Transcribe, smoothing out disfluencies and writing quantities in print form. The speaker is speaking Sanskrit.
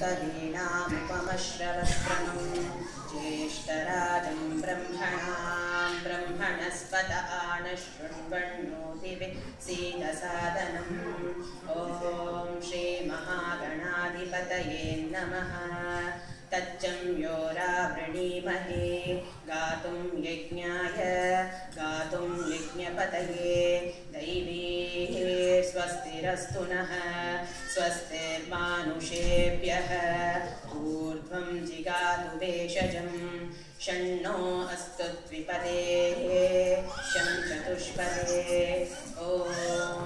कवीनामुपमश्रवस्त्रमं ज्येष्ठराजं ब्रह्मणस्पत आनशृण्वन्नोतिभिः सीदसादनम् ॐ श्रीमहागणाधिपतये नमः। तच्चं योरावृणीमहे गातुं यज्ञपतये दैवीः स्वस्तिरस्तु नः स्वस्तिर्मानुषेभ्यः ऊर्ध्वं जिगातु भेषजं षण्णो अस्तु द्विपदे शं चतुष्पदे ॐ